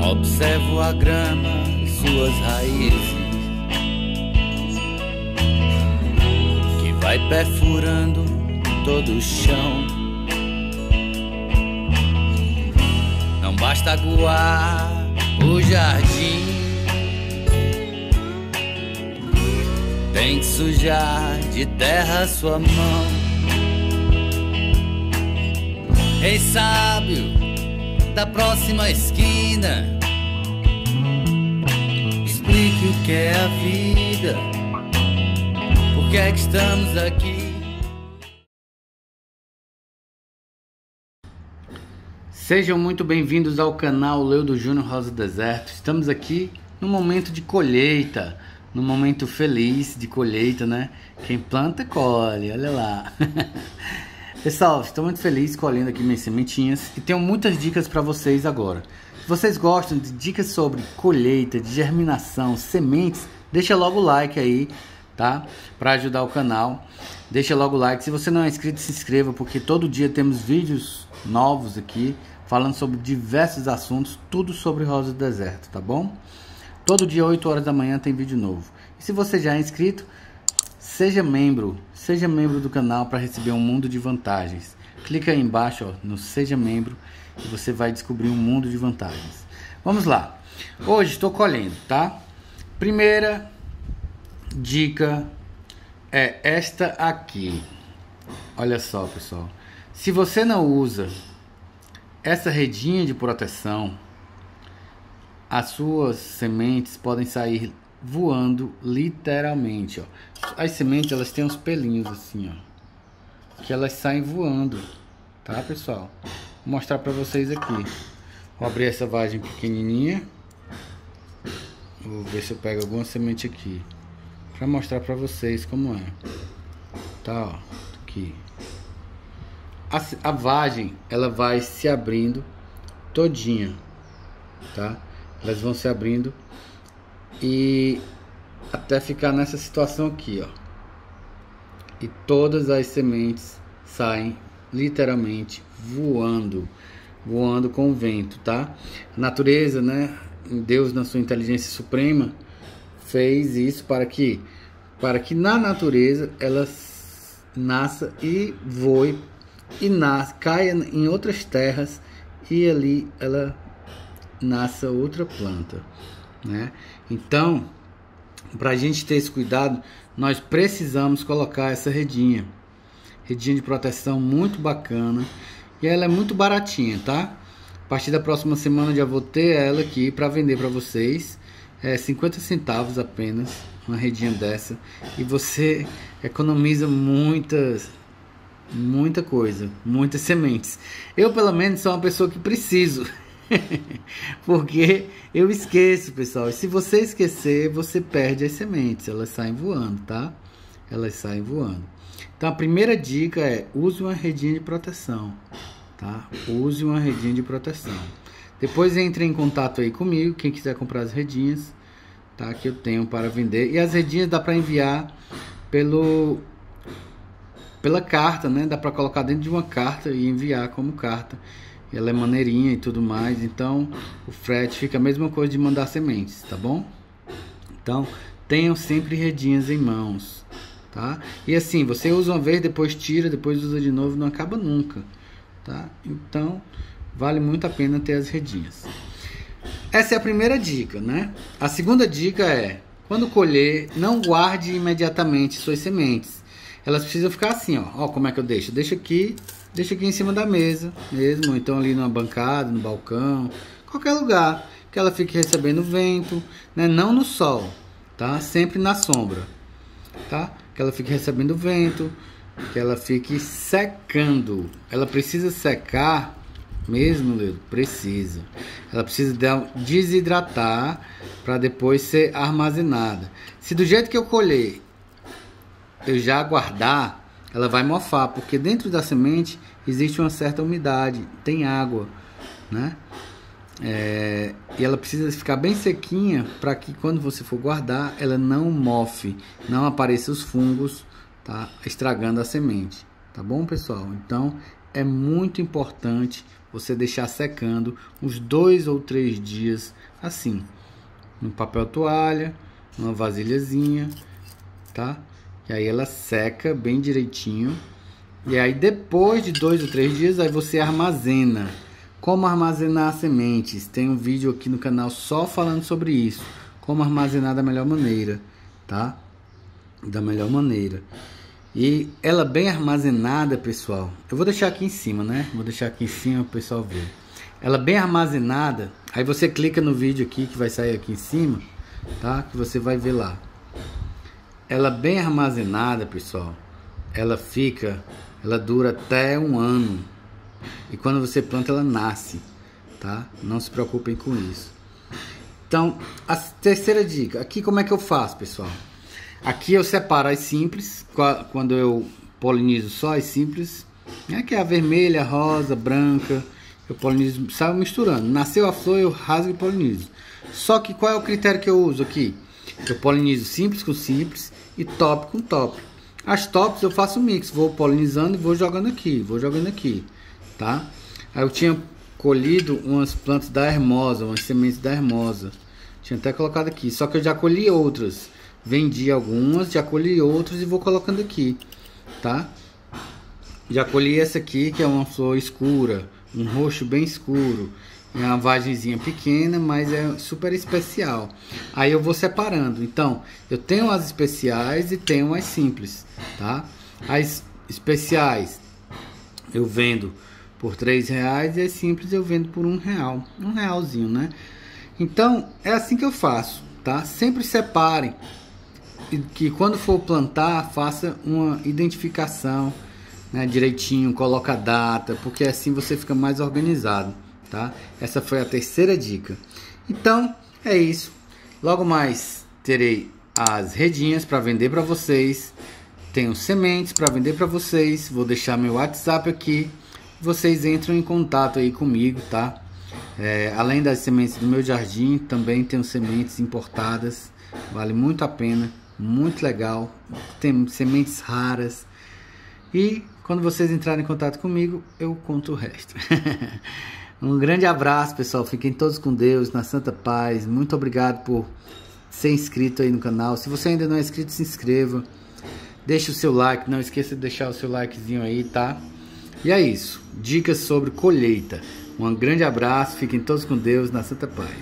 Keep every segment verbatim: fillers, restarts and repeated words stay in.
Observo a grama e suas raízes, que vai perfurando todo o chão. Não basta aguar o jardim, tem que sujar de terra sua mão. Ei, sábio da próxima esquina, explique o que é a vida, por que é que estamos aqui. Sejam muito bem-vindos ao canal Leudo Júnior Rosa do Deserto. Estamos aqui no momento de colheita, no momento feliz de colheita, né? Quem planta, colhe, olha lá. Pessoal, estou muito feliz colhendo aqui minhas sementinhas e tenho muitas dicas para vocês agora. Se vocês gostam de dicas sobre colheita, de germinação, sementes, deixa logo o like aí, tá? Para ajudar o canal. Deixa logo o like. Se você não é inscrito, se inscreva, porque todo dia temos vídeos novos aqui, falando sobre diversos assuntos, tudo sobre rosa do deserto, tá bom? Todo dia, oito horas da manhã, tem vídeo novo. E se você já é inscrito, seja membro, seja membro do canal para receber um mundo de vantagens. Clica aí embaixo, ó, no Seja Membro, e você vai descobrir um mundo de vantagens. Vamos lá. Hoje estou colhendo, tá? Primeira dica é esta aqui. Olha só, pessoal. Se você não usa essa redinha de proteção, as suas sementes podem sair voando literalmente, ó. As sementes, elas têm uns pelinhos assim, ó, que elas saem voando, tá, pessoal? Vou mostrar pra vocês aqui. Vou abrir essa vagem pequenininha. Vou ver se eu pego alguma semente aqui pra mostrar pra vocês como é. Tá, ó, aqui. A, a vagem, ela vai se abrindo todinha, tá? Elas vão se abrindo e até ficar nessa situação aqui, ó. E todas as sementes saem literalmente voando, voando com o vento, tá? A natureza, né? Deus, na sua inteligência suprema, fez isso para que, para que na natureza ela nasça e voe e nasça, caia em outras terras e ali ela nasça outra planta, né? Então, para a gente ter esse cuidado, nós precisamos colocar essa redinha, redinha de proteção muito bacana, e ela é muito baratinha, tá? A partir da próxima semana já vou ter ela aqui para vender para vocês, é cinquenta centavos apenas, uma redinha dessa, e você economiza muitas muita coisa, muitas sementes. Eu, pelo menos, sou uma pessoa que preciso. Porque eu esqueço, pessoal. E se você esquecer, você perde as sementes. Elas saem voando, tá? Elas saem voando. Então a primeira dica é: use uma redinha de proteção, tá? Use uma redinha de proteção. Depois entre em contato aí comigo, quem quiser comprar as redinhas, tá? Que eu tenho para vender. E as redinhas dá para enviar pelo pela carta, né? Dá para colocar dentro de uma carta e enviar como carta. Ela é maneirinha e tudo mais, então o frete fica a mesma coisa de mandar sementes, tá bom? Então tenham sempre redinhas em mãos, tá? E assim, você usa uma vez, depois tira, depois usa de novo, não acaba nunca, tá? Então vale muito a pena ter as redinhas. Essa é a primeira dica, né? A segunda dica é: quando colher, não guarde imediatamente suas sementes. Elas precisam ficar assim, ó. Ó, como é que eu deixo? Deixa aqui. Deixa aqui em cima da mesa mesmo, ou então ali numa bancada, no balcão, qualquer lugar que ela fique recebendo vento, né? Não no sol, tá? Sempre na sombra, tá? Que ela fique recebendo vento, que ela fique secando. Ela precisa secar mesmo, Leudo? Precisa. Ela precisa desidratar para depois ser armazenada. Se do jeito que eu colher eu já guardar, ela vai mofar, porque dentro da semente existe uma certa umidade, tem água, né? É, e ela precisa ficar bem sequinha para que quando você for guardar, ela não mofe, não apareça os fungos, tá? Estragando a semente, tá bom, pessoal? Então, é muito importante você deixar secando uns dois ou três dias assim, no papel toalha, numa vasilhazinha, tá? E aí ela seca bem direitinho. E aí depois de dois ou três dias, aí você armazena. Como armazenar sementes? Tem um vídeo aqui no canal só falando sobre isso. Como armazenar da melhor maneira, tá? Da melhor maneira. E ela bem armazenada, pessoal, eu vou deixar aqui em cima, né? Vou deixar aqui em cima para o pessoal ver. Ela bem armazenada, aí você clica no vídeo aqui que vai sair aqui em cima, tá? Que você vai ver lá. Ela bem armazenada, pessoal, ela fica, ela dura até um ano. E quando você planta, ela nasce, tá? Não se preocupem com isso. Então, a terceira dica, aqui como é que eu faço, pessoal? Aqui eu separo as simples, quando eu polinizo só as simples, né, que é a vermelha, a rosa, branca, eu polinizo, saio misturando. Nasceu a flor, eu rasgo e polinizo. Só que qual é o critério que eu uso aqui? Eu polinizo simples com simples e top com top. As tops eu faço mix, vou polinizando e vou jogando aqui, vou jogando aqui, tá? Aí eu tinha colhido umas plantas da Hermosa, umas sementes da Hermosa. Tinha até colocado aqui, só que eu já colhi outras. Vendi algumas, já colhi outras e vou colocando aqui, tá? Já colhi essa aqui, que é uma flor escura, um roxo bem escuro. É uma vagenzinha pequena, mas é super especial. Aí eu vou separando. Então, eu tenho as especiais e tenho as simples, tá? As especiais eu vendo por três reais e as simples eu vendo por um real. Um realzinho, né? Então, é assim que eu faço, tá? Sempre separem. Que quando for plantar, faça uma identificação, né, direitinho, coloca a data, porque assim você fica mais organizado, tá? Essa foi a terceira dica. Então, é isso. Logo mais terei as redinhas para vender para vocês. Tenho sementes para vender para vocês. Vou deixar meu WhatsApp aqui. Vocês entram em contato aí comigo, tá? É, além das sementes do meu jardim, também tenho sementes importadas. Vale muito a pena. Muito legal, tem sementes raras. E quando vocês entrarem em contato comigo, eu conto o resto. Um grande abraço, pessoal. Fiquem todos com Deus, na santa paz. Muito obrigado por ser inscrito aí no canal. Se você ainda não é inscrito, se inscreva. Deixe o seu like, não esqueça de deixar o seu likezinho aí, tá? E é isso, dicas sobre colheita. Um grande abraço, fiquem todos com Deus, na santa paz.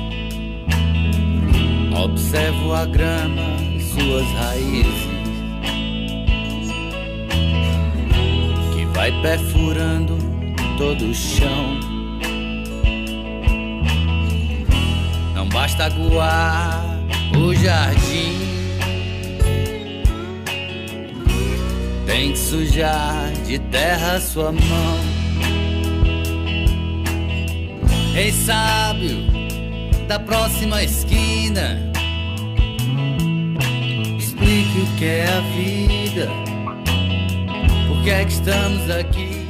Observo a grama suas raízes, que vai perfurando todo o chão. Não basta aguar o jardim, tem que sujar de terra sua mão. Ei, sábio da próxima esquina, explique o que é a vida, por que é que estamos aqui.